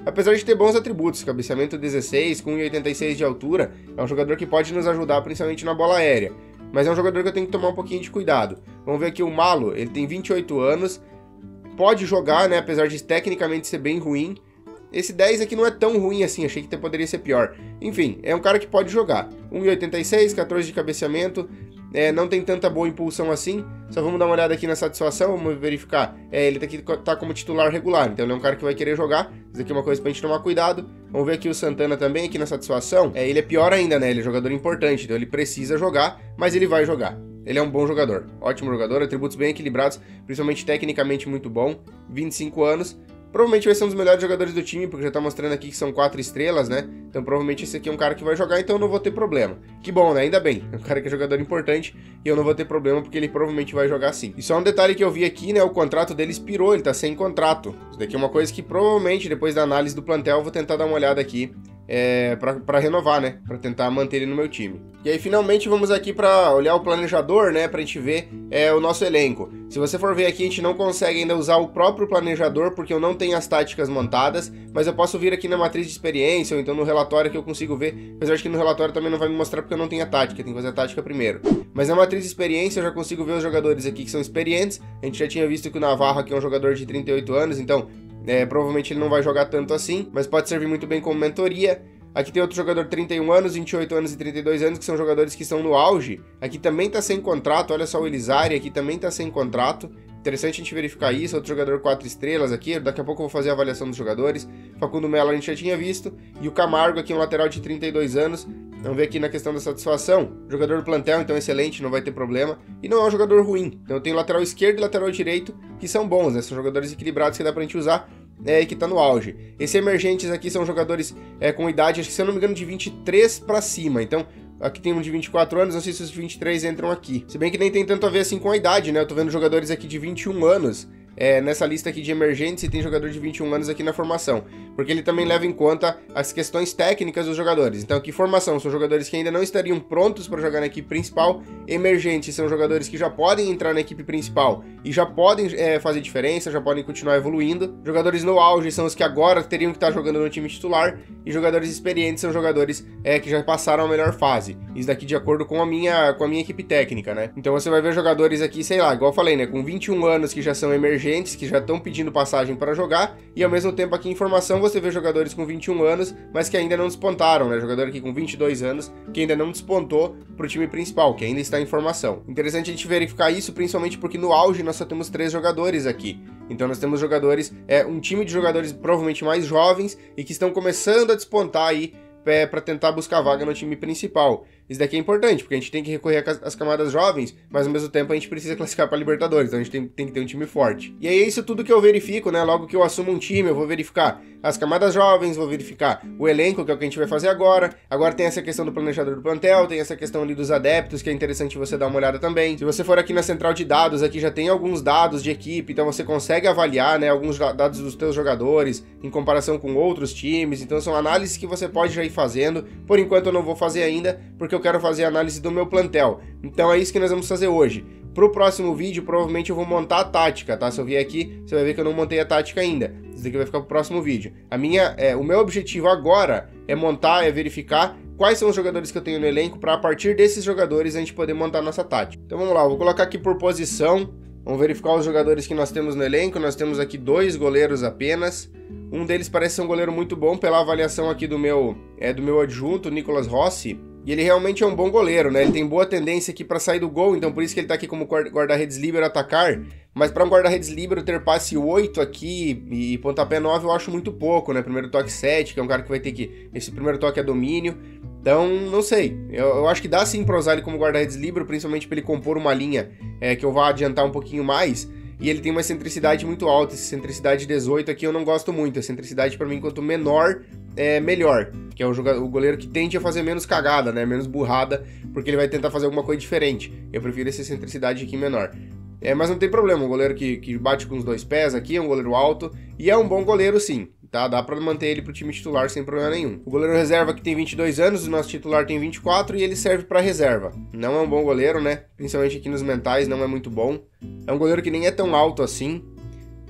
Speaker 1: apesar de ter bons atributos, cabeceamento dezesseis, com um e oitenta e seis de altura, é um jogador que pode nos ajudar principalmente na bola aérea. Mas é um jogador que eu tenho que tomar um pouquinho de cuidado. Vamos ver aqui o Malo, ele tem vinte e oito anos, pode jogar, né, apesar de tecnicamente ser bem ruim. Esse dez aqui não é tão ruim assim, achei que poderia ser pior. Enfim, é um cara que pode jogar. um e oitenta e seis, quatorze de cabeceamento, é, não tem tanta boa impulsão assim. Só vamos dar uma olhada aqui na satisfação, vamos verificar. É, ele tá, aqui, tá como titular regular, então ele é um cara que vai querer jogar. Isso aqui é uma coisa pra gente tomar cuidado. Vamos ver aqui o Santana também, aqui na satisfação. É, ele é pior ainda, né? Ele é jogador importante, então ele precisa jogar, mas ele vai jogar. Ele é um bom jogador, ótimo jogador, atributos bem equilibrados, principalmente tecnicamente muito bom, vinte e cinco anos. Provavelmente vai ser um dos melhores jogadores do time, porque já tá mostrando aqui que são quatro estrelas, né? Então provavelmente esse aqui é um cara que vai jogar, então eu não vou ter problema. Que bom, né? Ainda bem. É um cara que é jogador importante e eu não vou ter problema, porque ele provavelmente vai jogar sim. E só um detalhe que eu vi aqui, né? O contrato dele expirou, ele tá sem contrato. Isso daqui é uma coisa que provavelmente, depois da análise do plantel, eu vou tentar dar uma olhada aqui. É, pra, pra renovar, né? Pra tentar manter ele no meu time. E aí, finalmente, vamos aqui pra olhar o planejador, né? Pra gente ver é, o nosso elenco. Se você for ver aqui, a gente não consegue ainda usar o próprio planejador, porque eu não tenho as táticas montadas, mas eu posso vir aqui na matriz de experiência, ou então no relatório que eu consigo ver, apesar de que no relatório também não vai me mostrar porque eu não tenho a tática, tem que fazer a tática primeiro. Mas na matriz de experiência eu já consigo ver os jogadores aqui que são experientes. A gente já tinha visto que o Navarro aqui é um jogador de trinta e oito anos, então... É, provavelmente ele não vai jogar tanto assim, mas pode servir muito bem como mentoria. Aqui tem outro jogador de trinta e um anos, vinte e oito anos e trinta e dois anos, que são jogadores que estão no auge. Aqui também tá sem contrato, olha só o Elizari, aqui também tá sem contrato. Interessante a gente verificar isso, outro jogador quatro estrelas aqui, daqui a pouco eu vou fazer a avaliação dos jogadores. Facundo Melo a gente já tinha visto, e o Camargo aqui um lateral de trinta e dois anos. Vamos ver aqui na questão da satisfação, jogador do plantel, então excelente, não vai ter problema. E não é um jogador ruim, então tem o lateral esquerdo e lateral direito, que são bons, né? São jogadores equilibrados que dá pra gente usar. É, que tá no auge. Esses emergentes aqui são jogadores é, com idade, acho que se eu não me engano, de vinte e três pra cima. Então, aqui tem um de vinte e quatro anos, não sei se os vinte e três entram aqui. Se bem que nem tem tanto a ver assim com a idade, né? Eu tô vendo jogadores aqui de vinte e um anos. É, nessa lista aqui de emergentes, e tem jogador de vinte e um anos aqui na formação, porque ele também leva em conta as questões técnicas dos jogadores. Então aqui formação são jogadores que ainda não estariam prontos para jogar na equipe principal, emergentes são jogadores que já podem entrar na equipe principal e já podem é, fazer diferença, já podem continuar evoluindo. Jogadores no auge são os que agora teriam que estar jogando no time titular, e jogadores experientes são jogadores é, que já passaram a melhor fase. Isso daqui de acordo com a minha, com a minha equipe técnica, né? Então você vai ver jogadores aqui, sei lá, igual eu falei, né, com vinte e um anos que já são emergentes, que já estão pedindo passagem para jogar, e ao mesmo tempo aqui em formação você vê jogadores com vinte e um anos, mas que ainda não despontaram, né? Jogador aqui com vinte e dois anos, que ainda não despontou para o time principal, que ainda está em formação. Interessante a gente verificar isso, principalmente porque no auge nós só temos três jogadores aqui. Então nós temos jogadores, é um time de jogadores provavelmente mais jovens e que estão começando a despontar aí é, para tentar buscar vaga no time principal. Isso daqui é importante, porque a gente tem que recorrer às camadas jovens, mas ao mesmo tempo a gente precisa classificar para Libertadores, então a gente tem, tem que ter um time forte. E aí é isso tudo que eu verifico, né? Logo que eu assumo um time, eu vou verificar as camadas jovens, vou verificar o elenco, que é o que a gente vai fazer agora. Agora tem essa questão do planejador do plantel, tem essa questão ali dos adeptos, que é interessante você dar uma olhada também. Se você for aqui na central de dados, aqui já tem alguns dados de equipe, então você consegue avaliar, né, alguns dados dos teus jogadores em comparação com outros times. Então são análises que você pode já ir fazendo. Por enquanto eu não vou fazer ainda, porque eu quero fazer a análise do meu plantel. Então é isso que nós vamos fazer hoje. Pro próximo vídeo, provavelmente eu vou montar a tática, tá? Se eu vier aqui, você vai ver que eu não montei a tática ainda. Isso daqui vai ficar pro próximo vídeo. A minha, é, o meu objetivo agora é montar, é verificar quais são os jogadores que eu tenho no elenco, para a partir desses jogadores a gente poder montar a nossa tática. Então vamos lá, eu vou colocar aqui por posição. Vamos verificar os jogadores que nós temos no elenco. Nós temos aqui dois goleiros apenas. Um deles parece ser um goleiro muito bom pela avaliação aqui do meu, é, do meu adjunto, Nicolas Rossi. E ele realmente é um bom goleiro, né? Ele tem boa tendência aqui para sair do gol, então por isso que ele tá aqui como guarda-redes líbero atacar. Mas para um guarda-redes líbero ter passe oito aqui e pontapé nove eu acho muito pouco, né? Primeiro toque sete, que é um cara que vai ter que... Esse primeiro toque é domínio. Então, não sei. Eu, eu acho que dá sim pra usar ele como guarda-redes líbero, principalmente pra ele compor uma linha é, que eu vá adiantar um pouquinho mais. E ele tem uma excentricidade muito alta. Essa excentricidade dezoito aqui eu não gosto muito. A excentricidade pra mim, quanto menor, é melhor. Que é o, jogador, o goleiro que tende a fazer menos cagada, né? Menos burrada, porque ele vai tentar fazer alguma coisa diferente. Eu prefiro essa excentricidade aqui menor. É, mas não tem problema, um goleiro que, que bate com os dois pés aqui, é um goleiro alto. E é um bom goleiro sim, tá? Dá pra manter ele pro time titular sem problema nenhum. O goleiro reserva que tem vinte e dois anos, o nosso titular tem vinte e quatro e ele serve pra reserva. Não é um bom goleiro, né? Principalmente aqui nos mentais, não é muito bom. É um goleiro que nem é tão alto assim.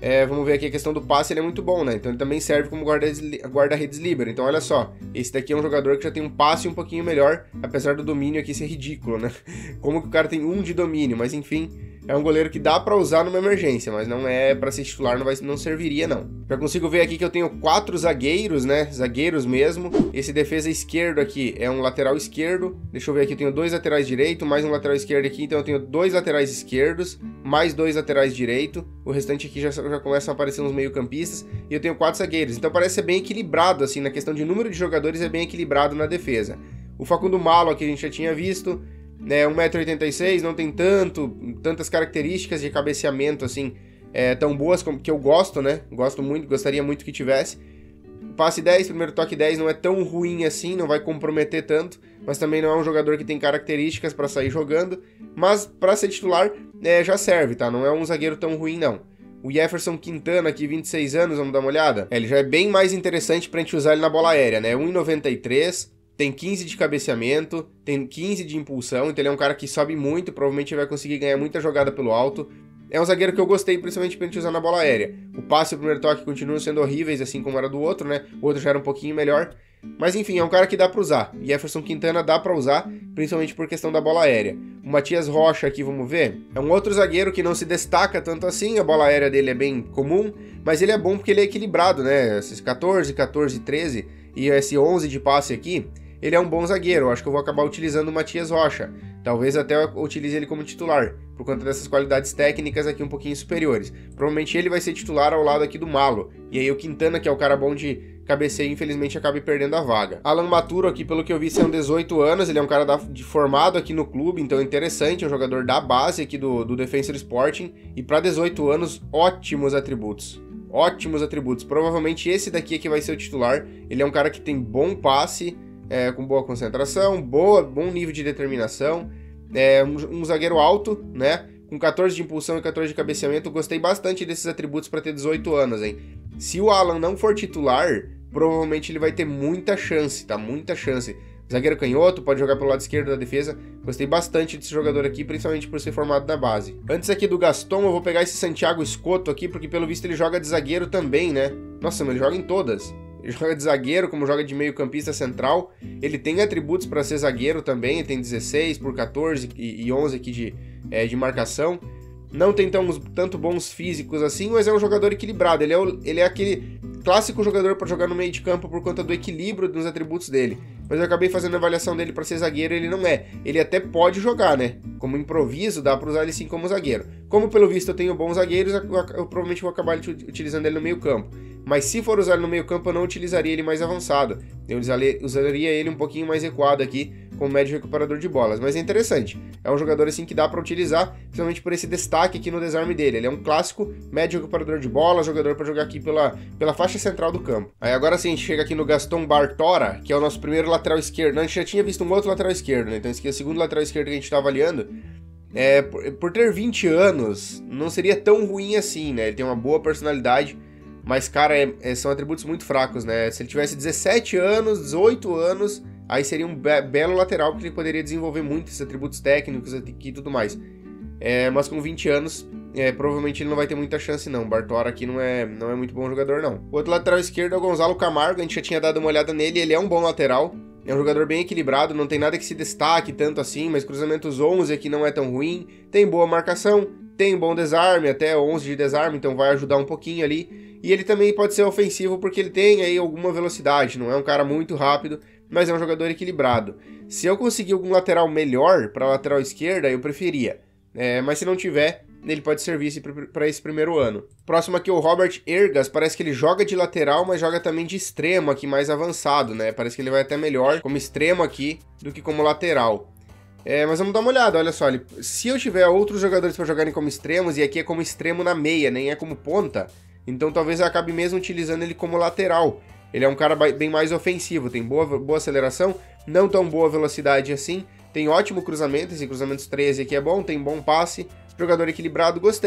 Speaker 1: É, vamos ver aqui a questão do passe, ele é muito bom, né? Então ele também serve como guarda-redes guarda líbero. Então olha só, esse daqui é um jogador que já tem um passe um pouquinho melhor, apesar do domínio aqui ser ridículo, né? Como que o cara tem um de domínio, mas enfim, é um goleiro que dá pra usar numa emergência, mas não é pra ser titular, não, vai, não serviria não. Já consigo ver aqui que eu tenho quatro zagueiros, né? Zagueiros mesmo. Esse defesa esquerdo aqui é um lateral esquerdo. Deixa eu ver aqui, eu tenho dois laterais direito, mais um lateral esquerdo aqui, então eu tenho dois laterais esquerdos, mais dois laterais direito. O restante aqui já, já começam a aparecer uns meio-campistas. E eu tenho quatro zagueiros, então parece ser bem equilibrado, assim, na questão de número de jogadores é bem equilibrado na defesa. O Facundo Malo aqui a gente já tinha visto, né, um metro e oitenta e seis, não tem tanto, tantas características de cabeceamento, assim, é, tão boas como que eu gosto, né, gosto muito, gostaria muito que tivesse. Passe dez, primeiro toque dez não é tão ruim assim, não vai comprometer tanto, mas também não é um jogador que tem características para sair jogando, mas para ser titular é, já serve, tá, não é um zagueiro tão ruim não. O Jefferson Quintana aqui, vinte e seis anos, vamos dar uma olhada? É, ele já é bem mais interessante pra gente usar ele na bola aérea, né, um e noventa e três... tem quinze de cabeceamento, tem quinze de impulsão, então ele é um cara que sobe muito, provavelmente vai conseguir ganhar muita jogada pelo alto. É um zagueiro que eu gostei, principalmente pra gente usar na bola aérea. O passe e o primeiro toque continuam sendo horríveis, assim como era do outro, né? O outro já era um pouquinho melhor. Mas enfim, é um cara que dá pra usar. Jefferson Quintana dá pra usar, principalmente por questão da bola aérea. O Matias Rocha aqui, vamos ver? É um outro zagueiro que não se destaca tanto assim, a bola aérea dele é bem comum, mas ele é bom porque ele é equilibrado, né? Esses quatorze, quatorze, treze e esse onze de passe aqui, ele é um bom zagueiro, eu acho que eu vou acabar utilizando o Matias Rocha. Talvez até eu utilize ele como titular, por conta dessas qualidades técnicas aqui um pouquinho superiores. Provavelmente ele vai ser titular ao lado aqui do Malo. E aí o Quintana, que é o cara bom de cabeceio, infelizmente acabe perdendo a vaga. Alan Maturo aqui, pelo que eu vi, são dezoito anos, ele é um cara da, de formado aqui no clube, então é interessante, é um jogador da base aqui do, do Defensor Sporting. E para dezoito anos, ótimos atributos. Ótimos atributos. Provavelmente esse daqui é que vai ser o titular. Ele é um cara que tem bom passe, É, com boa concentração, boa, bom nível de determinação, é, um, um zagueiro alto, né, com quatorze de impulsão e quatorze de cabeceamento. Gostei bastante desses atributos para ter dezoito anos, hein. Se o Alan não for titular, provavelmente ele vai ter muita chance, tá, muita chance. Zagueiro canhoto, pode jogar pelo lado esquerdo da defesa. Gostei bastante desse jogador aqui, principalmente por ser formado na base. Antes aqui do Gaston, eu vou pegar esse Santiago Escoto aqui, porque pelo visto ele joga de zagueiro também, né. Nossa, mas ele joga em todas. Ele joga de zagueiro, como joga de meio campista central. Ele tem atributos para ser zagueiro também. Ele tem dezesseis por quatorze e onze aqui de, é, de marcação. Não tem tão, tanto bons físicos assim, mas é um jogador equilibrado. Ele é, o, ele é aquele clássico jogador para jogar no meio de campo por conta do equilíbrio dos atributos dele. Mas eu acabei fazendo a avaliação dele para ser zagueiro, ele não é. Ele até pode jogar, né? Como improviso, dá para usar ele sim como zagueiro. Como pelo visto eu tenho bons zagueiros, eu, eu provavelmente vou acabar utilizando ele no meio campo. Mas se for usar ele no meio campo, eu não utilizaria ele mais avançado. Eu usaria ele um pouquinho mais recuado aqui, como médio recuperador de bolas. Mas é interessante. É um jogador assim que dá para utilizar, principalmente por esse destaque aqui no desarme dele. Ele é um clássico médio recuperador de bola, jogador para jogar aqui pela, pela faixa central do campo. Aí agora sim, a gente chega aqui no Gaston Bartora, que é o nosso primeiro lateral esquerdo. Não, a gente já tinha visto um outro lateral esquerdo, né? Então esse aqui é o segundo lateral esquerdo que a gente está avaliando. É, por, por ter vinte anos, não seria tão ruim assim, né? Ele tem uma boa personalidade. Mas, cara, é, é, são atributos muito fracos, né? Se ele tivesse dezessete anos, dezoito anos, aí seria um be belo lateral, porque ele poderia desenvolver muitos atributos técnicos aqui e tudo mais. É, mas com vinte anos, é, provavelmente ele não vai ter muita chance, não. Bartora aqui não é, não é muito bom jogador, não. O outro lateral esquerdo é o Gonzalo Camargo, a gente já tinha dado uma olhada nele, ele é um bom lateral. É um jogador bem equilibrado, não tem nada que se destaque tanto assim, mas cruzamentos onze aqui não é tão ruim. Tem boa marcação, tem bom desarme, até onze de desarme, então vai ajudar um pouquinho ali. E ele também pode ser ofensivo porque ele tem aí alguma velocidade, não é um cara muito rápido, mas é um jogador equilibrado. Se eu conseguir algum lateral melhor para a lateral esquerda, eu preferia. É, mas se não tiver, ele pode servir para esse primeiro ano. Próximo aqui é o Robert Ergas, parece que ele joga de lateral, mas joga também de extremo aqui, mais avançado, né? Parece que ele vai até melhor como extremo aqui do que como lateral. É, mas vamos dar uma olhada, olha só, ele, se eu tiver outros jogadores para jogarem como extremos, e aqui é como extremo na meia, nem é como ponta, então talvez eu acabe mesmo utilizando ele como lateral. Ele é um cara bem mais ofensivo, tem boa, boa aceleração, não tão boa velocidade assim, tem ótimo cruzamento, esse cruzamento treze aqui é bom, tem bom passe, jogador equilibrado, gostei.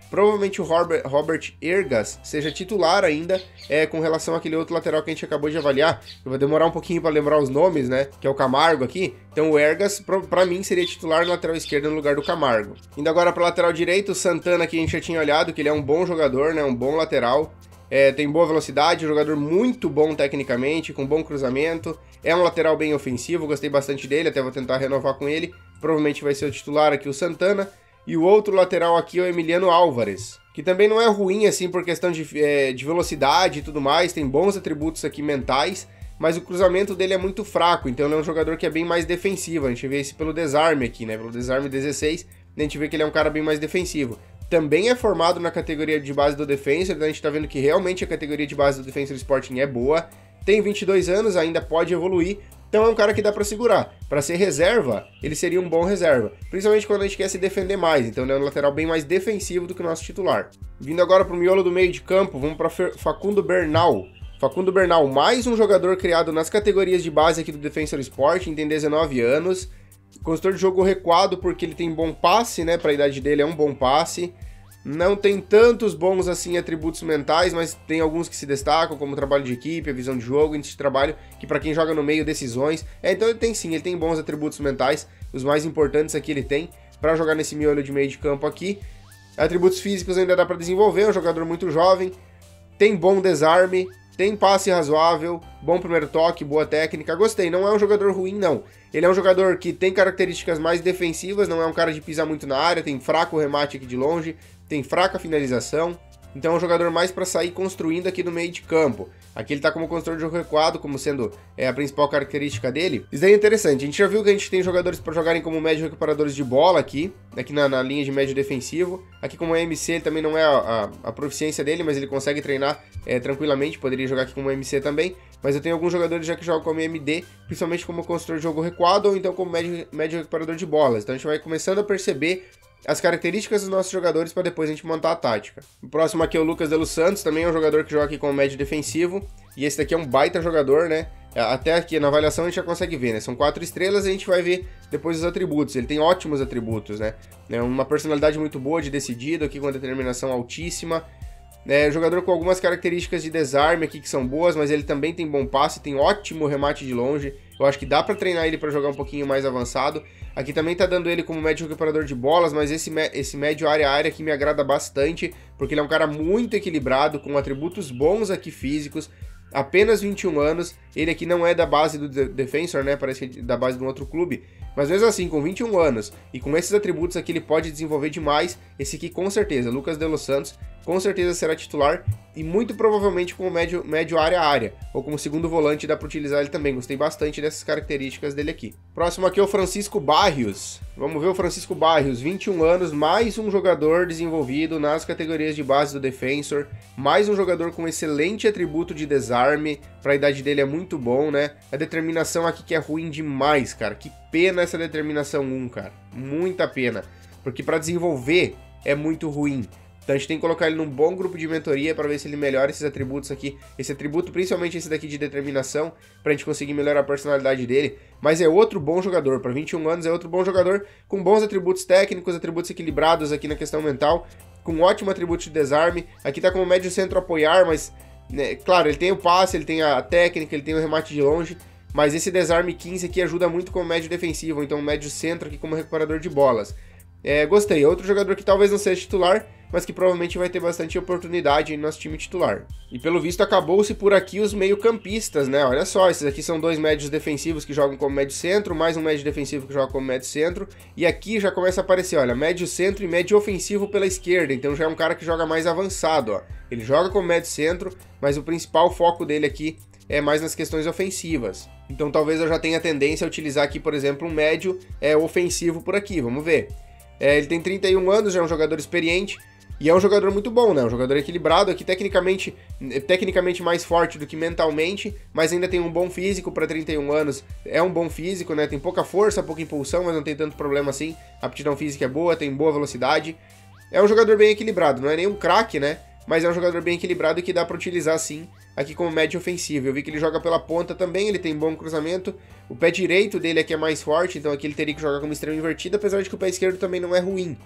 Speaker 1: provavelmente o Robert, Robert Ergas seja titular ainda, é, com relação àquele outro lateral que a gente acabou de avaliar. Eu vou demorar um pouquinho para lembrar os nomes, né, que é o Camargo aqui. Então o Ergas, para mim, seria titular na lateral esquerda no lugar do Camargo. Indo agora para lateral direito, o Santana, que a gente já tinha olhado, que ele é um bom jogador, né, um bom lateral. É, tem boa velocidade, um jogador muito bom tecnicamente, com bom cruzamento. É um lateral bem ofensivo, gostei bastante dele, até vou tentar renovar com ele. Provavelmente vai ser o titular aqui, o Santana. E o outro lateral aqui é o Emiliano Álvares, que também não é ruim assim por questão de, é, de velocidade e tudo mais, tem bons atributos aqui mentais, mas o cruzamento dele é muito fraco, então ele é um jogador que é bem mais defensivo. A gente vê isso pelo desarme aqui, né? Pelo desarme dezesseis, a gente vê que ele é um cara bem mais defensivo. Também é formado na categoria de base do Defensor, então a gente tá vendo que realmente a categoria de base do Defensor Sporting é boa. Tem vinte e dois anos, ainda pode evoluir, então é um cara que dá pra segurar. Pra ser reserva, ele seria um bom reserva, principalmente quando a gente quer se defender mais, então ele é um lateral bem mais defensivo do que o nosso titular. Vindo agora pro miolo do meio de campo, vamos pra Facundo Bernal. Facundo Bernal, mais um jogador criado nas categorias de base aqui do Defensor Sporting, tem dezenove anos. Construtor de jogo recuado porque ele tem bom passe, né? Para a idade dele é um bom passe. Não tem tantos bons assim atributos mentais, mas tem alguns que se destacam, como o trabalho de equipe, a visão de jogo, índice de trabalho, que para quem joga no meio, decisões. É, então ele tem sim, ele tem bons atributos mentais, os mais importantes aqui ele tem para jogar nesse miolo de meio de campo aqui. Atributos físicos ainda dá para desenvolver, é um jogador muito jovem, tem bom desarme, tem passe razoável, bom primeiro toque, boa técnica. Gostei, não é um jogador ruim, não. Ele é um jogador que tem características mais defensivas, não é um cara de pisar muito na área, tem fraco remate aqui de longe, tem fraca finalização. Então é um jogador mais para sair construindo aqui no meio de campo. Aqui ele tá como construtor de jogo recuado, como sendo é, a principal característica dele. Isso aí é interessante. A gente já viu que a gente tem jogadores para jogarem como médio recuperadores de bola aqui, aqui na, na linha de médio defensivo. Aqui como M C ele também não é a, a, a proficiência dele, mas ele consegue treinar é, tranquilamente. Poderia jogar aqui como M C também. Mas eu tenho alguns jogadores já que jogam como M D, principalmente como construtor de jogo recuado ou então como médio, médio recuperador de bolas. Então a gente vai começando a perceber as características dos nossos jogadores para depois a gente montar a tática. O próximo aqui é o Lucas de los Santos, também é um jogador que joga aqui como médio defensivo, e esse daqui é um baita jogador, né? Até aqui na avaliação a gente já consegue ver, né? São quatro estrelas e a gente vai ver depois os atributos. Ele tem ótimos atributos, né? É uma personalidade muito boa de decidido, aqui com uma determinação altíssima. É um jogador com algumas características de desarme aqui que são boas, mas ele também tem bom passe, tem ótimo remate de longe. Eu acho que dá para treinar ele para jogar um pouquinho mais avançado. Aqui também tá dando ele como médio recuperador de bolas, mas esse, esse médio área a área aqui me agrada bastante, porque ele é um cara muito equilibrado, com atributos bons aqui físicos, apenas vinte e um anos. Ele aqui não é da base do Defensor, né? Parece que é da base de um outro clube. Mas mesmo assim, com vinte e um anos e com esses atributos aqui, ele pode desenvolver demais. Esse aqui com certeza, Lucas de los Santos, com certeza será titular e muito provavelmente como médio, médio área a área, ou como segundo volante dá para utilizar ele também. Gostei bastante dessas características dele aqui. Próximo aqui é o Francisco Barrios. Vamos ver o Francisco Barrios, vinte e um anos, mais um jogador desenvolvido nas categorias de base do Defensor, mais um jogador com excelente atributo de desarme, para a idade dele é muito bom, né? A determinação aqui que é ruim demais, cara. Que pena essa determinação um, cara. Muita pena, porque para desenvolver é muito ruim. Então a gente tem que colocar ele num bom grupo de mentoria para ver se ele melhora esses atributos aqui. Esse atributo, principalmente esse daqui de determinação, para a gente conseguir melhorar a personalidade dele. Mas é outro bom jogador, para vinte e um anos é outro bom jogador, com bons atributos técnicos, atributos equilibrados aqui na questão mental, com ótimo atributo de desarme. Aqui tá como médio centro apoiar, mas, né, claro, ele tem o passe, ele tem a técnica, ele tem o remate de longe, mas esse desarme quinze aqui ajuda muito como médio defensivo, então médio centro aqui como recuperador de bolas. É, gostei, outro jogador que talvez não seja titular, mas que provavelmente vai ter bastante oportunidade no nosso time titular. E pelo visto acabou-se por aqui os meio-campistas, né? Olha só, esses aqui são dois médios defensivos que jogam como médio centro, mais um médio defensivo que joga como médio centro, e aqui já começa a aparecer, olha, médio centro e médio ofensivo pela esquerda, então já é um cara que joga mais avançado, ó. Ele joga como médio centro, mas o principal foco dele aqui é mais nas questões ofensivas. Então talvez eu já tenha tendência a utilizar aqui, por exemplo, um médio é, ofensivo por aqui, vamos ver. É, ele tem trinta e um anos, já é um jogador experiente, e é um jogador muito bom, né? Um jogador equilibrado, aqui tecnicamente, tecnicamente mais forte do que mentalmente, mas ainda tem um bom físico para trinta e um anos. É um bom físico, né? Tem pouca força, pouca impulsão, mas não tem tanto problema assim. A aptidão física é boa, tem boa velocidade. É um jogador bem equilibrado, não é nem um craque, né? Mas é um jogador bem equilibrado que dá para utilizar sim aqui como médio ofensivo. Eu vi que ele joga pela ponta também, ele tem bom cruzamento. O pé direito dele aqui é mais forte, então aqui ele teria que jogar como extremo invertido, apesar de que o pé esquerdo também não é ruim.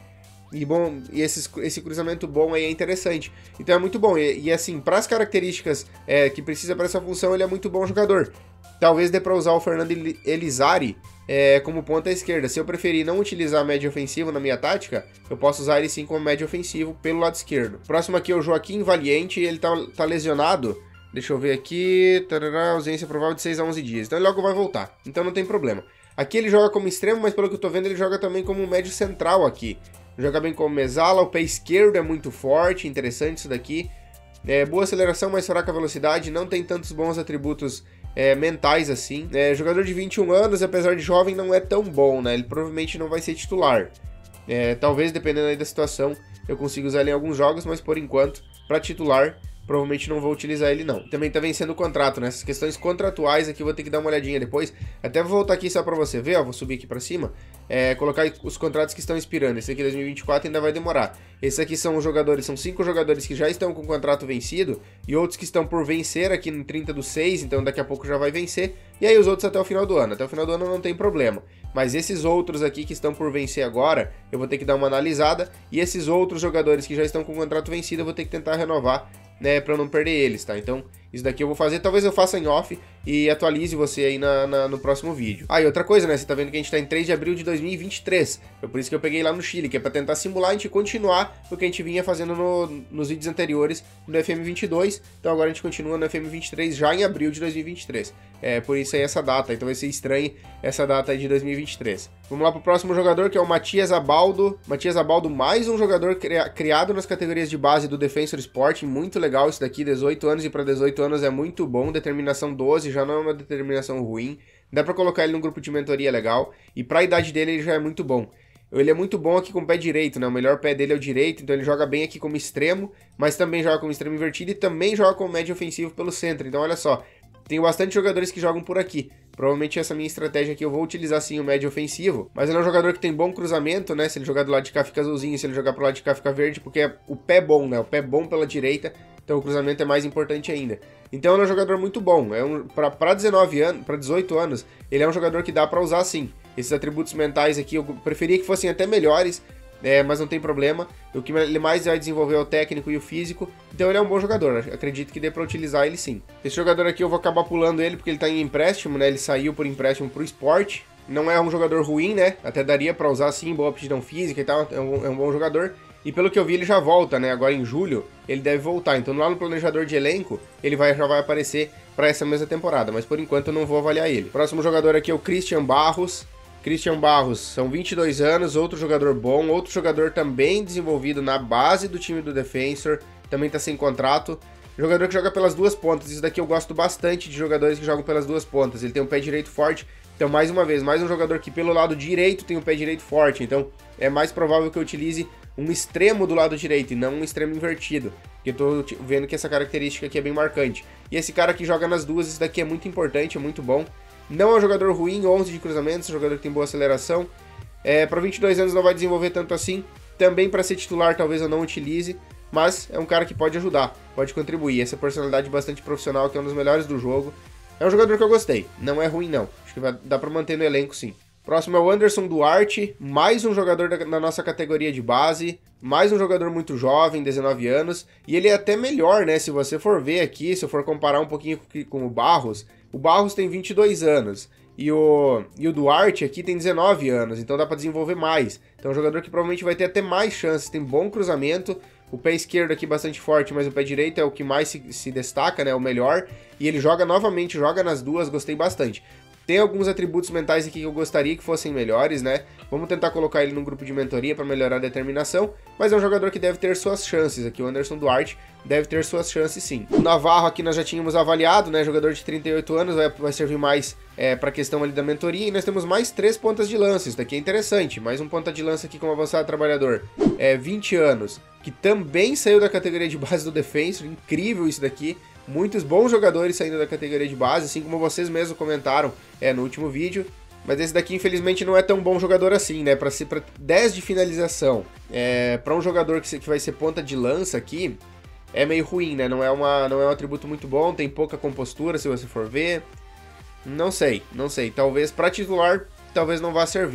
Speaker 1: E, bom, e esses, esse cruzamento bom aí é interessante. Então é muito bom. E, e assim, para as características é, que precisa para essa função, ele é muito bom jogador. Talvez dê para usar o Fernando Elizari é, como ponta esquerda. Se eu preferir não utilizar médio ofensivo na minha tática, eu posso usar ele sim como médio ofensivo pelo lado esquerdo. Próximo aqui é o Joaquim Valiente, ele tá, tá lesionado. Deixa eu ver aqui, tarará, ausência provável de seis a onze dias. Então ele logo vai voltar, então não tem problema. Aqui ele joga como extremo, mas pelo que eu tô vendo ele joga também como médio central aqui. Joga bem como mesala, o pé esquerdo é muito forte, interessante isso daqui. É, boa aceleração, mas fraca velocidade, não tem tantos bons atributos é, mentais assim. É, jogador de vinte e um anos, apesar de jovem, não é tão bom, né? Ele provavelmente não vai ser titular. É, talvez, dependendo aí da situação, eu consiga usar ele em alguns jogos, mas por enquanto, para titular, provavelmente não vou utilizar ele não. Também tá vencendo o contrato, né? Essas questões contratuais aqui eu vou ter que dar uma olhadinha depois. Até vou voltar aqui só pra você ver, ó. Vou subir aqui pra cima. É, colocar os contratos que estão expirando. Esse aqui dois mil e vinte e quatro ainda vai demorar. Esses aqui são os jogadores, são cinco jogadores que já estão com o contrato vencido. E outros que estão por vencer aqui no trinta do seis, então daqui a pouco já vai vencer. E aí os outros até o final do ano. Até o final do ano não tem problema. Mas esses outros aqui que estão por vencer agora, eu vou ter que dar uma analisada. E esses outros jogadores que já estão com o contrato vencido, eu vou ter que tentar renovar, né, pra eu não perder eles, tá? Então, isso daqui eu vou fazer, talvez eu faça em off e atualize você aí na, na, no próximo vídeo. Ah, e outra coisa, né, você tá vendo que a gente tá em três de abril de dois mil e vinte e três, foi por isso que eu peguei lá no Chile, que é pra tentar simular a gente continuar o que a gente vinha fazendo no, nos vídeos anteriores no F M vinte e dois, então agora a gente continua no F M vinte e três já em abril de dois mil e vinte e três. É, por isso aí essa data, então vai ser estranho essa data aí de dois mil e vinte e três. Vamos lá pro próximo jogador, que é o Matias Abaldo. Matias Abaldo, mais um jogador criado nas categorias de base do Defensor Sporting, muito legal isso daqui, dezoito anos, e para dezoito anos é muito bom, determinação doze, já não é uma determinação ruim, dá pra colocar ele num grupo de mentoria legal, e pra idade dele ele já é muito bom. Ele é muito bom aqui com o pé direito, né? O melhor pé dele é o direito, então ele joga bem aqui como extremo, mas também joga como extremo invertido e também joga como médio ofensivo pelo centro. Então olha só, tenho bastante jogadores que jogam por aqui. Provavelmente essa minha estratégia aqui eu vou utilizar sim o médio ofensivo, mas ele é um jogador que tem bom cruzamento, né? Se ele jogar do lado de cá fica azulzinho, se ele jogar pro lado de cá fica verde, porque é o pé bom, né? O pé bom pela direita, então o cruzamento é mais importante ainda. Então ele é um jogador muito bom, é um, para dezenove anos, para dezoito anos, ele é um jogador que dá para usar sim. Esses atributos mentais aqui eu preferia que fossem até melhores, é, mas não tem problema. O que ele mais vai desenvolver é o técnico e o físico, então ele é um bom jogador, acredito que dê para utilizar ele sim. Esse jogador aqui eu vou acabar pulando ele porque ele tá em empréstimo, né? Ele saiu por empréstimo pro Sport. Não é um jogador ruim, né? Até daria para usar sim, boa aptidão física e tal, é um, é um bom jogador. E pelo que eu vi ele já volta, né? Agora em julho ele deve voltar, então lá no planejador de elenco ele vai, já vai aparecer para essa mesma temporada, mas por enquanto eu não vou avaliar ele. Próximo jogador aqui é o Christian Barros. Christian Barros, são vinte e dois anos, outro jogador bom, outro jogador também desenvolvido na base do time do Defensor, também tá sem contrato. Jogador que joga pelas duas pontas, isso daqui eu gosto bastante de jogadores que jogam pelas duas pontas, ele tem um pé direito forte, então mais uma vez, mais um jogador que pelo lado direito tem um pé direito forte, então é mais provável que eu utilize um extremo do lado direito e não um extremo invertido, porque eu tô vendo que essa característica aqui é bem marcante. E esse cara que joga nas duas, isso daqui é muito importante, é muito bom. Não é um jogador ruim, onze de cruzamentos, um jogador que tem boa aceleração. É, para vinte e dois anos não vai desenvolver tanto assim. Também para ser titular talvez eu não utilize, mas é um cara que pode ajudar, pode contribuir. Essa personalidade bastante profissional, que é um dos melhores do jogo. É um jogador que eu gostei, não é ruim não. Acho que vai, dá para manter no elenco sim. Próximo é o Anderson Duarte, mais um jogador da, da nossa categoria de base, mais um jogador muito jovem, dezenove anos, e ele é até melhor, né? Se você for ver aqui, se eu for comparar um pouquinho com, com o Barros, o Barros tem vinte e dois anos, e o, e o Duarte aqui tem dezenove anos, então dá para desenvolver mais. Então é um jogador que provavelmente vai ter até mais chances, tem bom cruzamento, o pé esquerdo aqui bastante forte, mas o pé direito é o que mais se, se destaca, né? O melhor, e ele joga novamente, joga nas duas, gostei bastante. Tem alguns atributos mentais aqui que eu gostaria que fossem melhores, né? Vamos tentar colocar ele num grupo de mentoria para melhorar a determinação, mas é um jogador que deve ter suas chances aqui. O Anderson Duarte deve ter suas chances sim. O Navarro aqui nós já tínhamos avaliado, né? Jogador de trinta e oito anos, vai, vai servir mais é, para a questão ali da mentoria. E nós temos mais três pontas de lança, isso daqui é interessante. Mais um ponta de lança aqui como avançado trabalhador, é, vinte anos, que também saiu da categoria de base do Defensor, incrível isso daqui. Muitos bons jogadores saindo da categoria de base, assim como vocês mesmos comentaram é, no último vídeo. Mas esse daqui, infelizmente, não é tão bom jogador assim, né? Para ser para dez de finalização, é, para um jogador que, que vai ser ponta de lança aqui, é meio ruim, né? Não é, uma, não é um atributo muito bom, tem pouca compostura, se você for ver. Não sei, não sei. Talvez para titular, talvez não vá servir.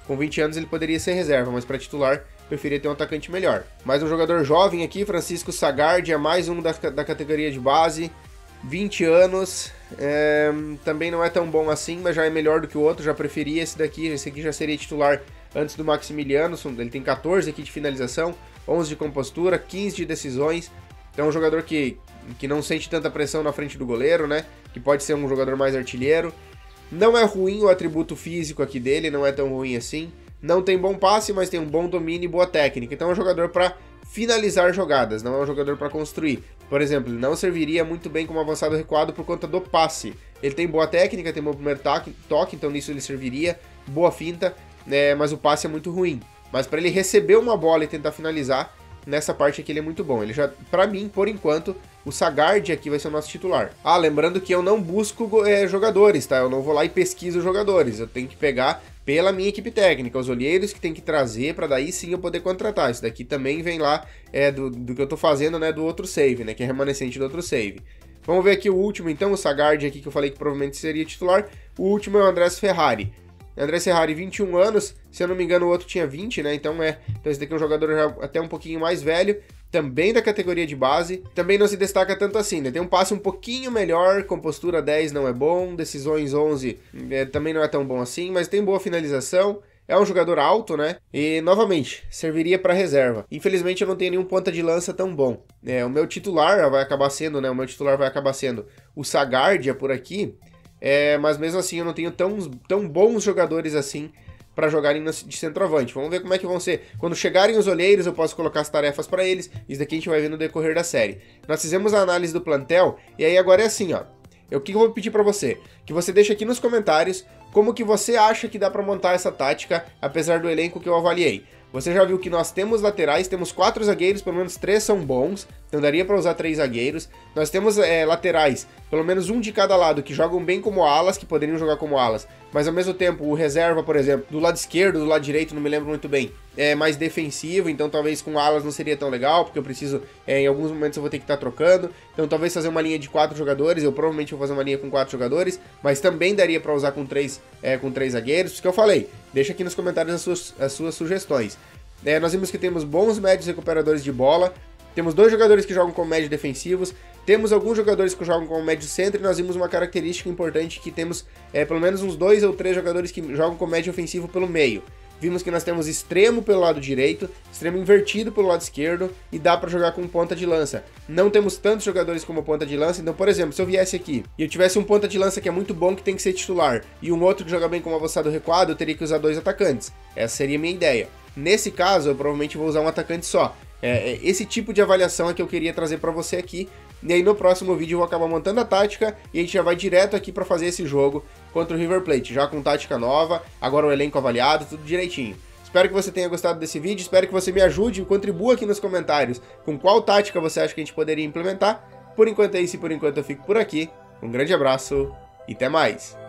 Speaker 1: Com vinte anos ele poderia ser reserva, mas para titular preferia ter um atacante melhor. Mais um jogador jovem aqui, Francisco Sagard, é mais um da, da categoria de base, vinte anos, é, também não é tão bom assim, mas já é melhor do que o outro, já preferia esse daqui, esse aqui já seria titular antes do Maximiliano, ele tem quatorze aqui de finalização, onze de compostura, quinze de decisões, então é um jogador que, que não sente tanta pressão na frente do goleiro, né, que pode ser um jogador mais artilheiro. Não é ruim o atributo físico aqui dele, não é tão ruim assim. Não tem bom passe, mas tem um bom domínio e boa técnica. Então é um jogador para finalizar jogadas, não é um jogador para construir. Por exemplo, ele não serviria muito bem como avançado recuado por conta do passe. Ele tem boa técnica, tem bom primeiro toque, toque então nisso ele serviria. Boa finta, né, mas o passe é muito ruim. Mas para ele receber uma bola e tentar finalizar, nessa parte aqui ele é muito bom. Ele já, para mim, por enquanto, o Sagard aqui vai ser o nosso titular. Ah, lembrando que eu não busco é, jogadores, tá? Eu não vou lá e pesquiso jogadores. Eu tenho que pegar pela minha equipe técnica, os olheiros que tem que trazer para daí sim eu poder contratar. Isso daqui também vem lá é, do, do que eu tô fazendo, né, do outro save, né, que é remanescente do outro save. Vamos ver aqui o último então, o Sagard aqui que eu falei que provavelmente seria titular. O último é o Andrés Ferrari. Andrés Ferrari, vinte e um anos, se eu não me engano o outro tinha vinte, né, então é, então esse daqui é um jogador já até um pouquinho mais velho, também da categoria de base, também não se destaca tanto assim, né, tem um passe um pouquinho melhor, compostura dez não é bom, decisões onze é, também não é tão bom assim, mas tem boa finalização, é um jogador alto, né, e novamente, serviria para reserva. Infelizmente eu não tenho nenhum ponta de lança tão bom, é, o meu titular vai acabar sendo, né, o meu titular vai acabar sendo o Sagard por aqui, É, mas mesmo assim eu não tenho tão, tão bons jogadores assim para jogarem de centroavante. Vamos ver como é que vão ser. Quando chegarem os olheiros eu posso colocar as tarefas para eles. Isso daqui a gente vai ver no decorrer da série. Nós fizemos a análise do plantel e aí agora é assim, ó. O que eu vou pedir para você? Que você deixe aqui nos comentários como que você acha que dá para montar essa tática, apesar do elenco que eu avaliei. Você já viu que nós temos laterais, temos quatro zagueiros, pelo menos três são bons, então daria para usar três zagueiros. Nós temos é, laterais, pelo menos um de cada lado, que jogam bem como alas, que poderiam jogar como alas, mas ao mesmo tempo o reserva, por exemplo, do lado esquerdo, do lado direito, não me lembro muito bem, é mais defensivo, então talvez com alas não seria tão legal, porque eu preciso, é, em alguns momentos eu vou ter que estar trocando, então talvez fazer uma linha de quatro jogadores, eu provavelmente vou fazer uma linha com quatro jogadores, mas também daria para usar com três, é, com três zagueiros, isso que eu falei. Deixa aqui nos comentários as suas, as suas sugestões. É, nós vimos que temos bons médios recuperadores de bola, temos dois jogadores que jogam como médios defensivos, temos alguns jogadores que jogam como médio centro e nós vimos uma característica importante que temos é, pelo menos uns dois ou três jogadores que jogam como médio ofensivo pelo meio. Vimos que nós temos extremo pelo lado direito, extremo invertido pelo lado esquerdo e dá para jogar com ponta de lança. Não temos tantos jogadores como ponta de lança, então, por exemplo, se eu viesse aqui e eu tivesse um ponta de lança que é muito bom, que tem que ser titular, e um outro que joga bem como avançado recuado, eu teria que usar dois atacantes. Essa seria a minha ideia. Nesse caso, eu provavelmente vou usar um atacante só. É, esse tipo de avaliação é que eu queria trazer para você aqui. E aí no próximo vídeo eu vou acabar montando a tática e a gente já vai direto aqui para fazer esse jogo contra o River Plate, já com tática nova, agora o elenco avaliado, tudo direitinho. Espero que você tenha gostado desse vídeo, espero que você me ajude e contribua aqui nos comentários com qual tática você acha que a gente poderia implementar. Por enquanto é isso e por enquanto eu fico por aqui. Um grande abraço e até mais!